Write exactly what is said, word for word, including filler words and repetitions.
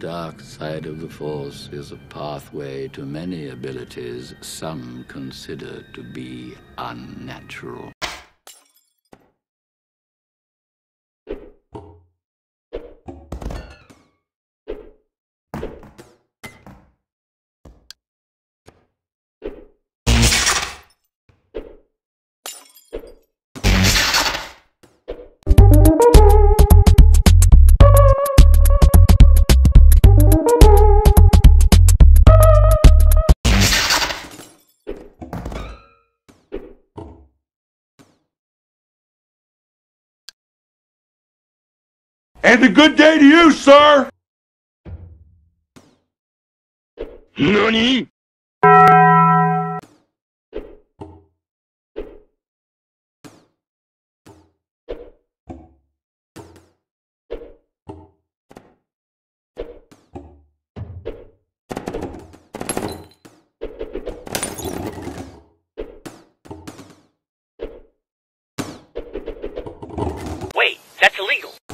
dark side of the Force is a pathway to many abilities some consider to be unnatural. And a good day to you, sir! NANI?! Wait, that's illegal.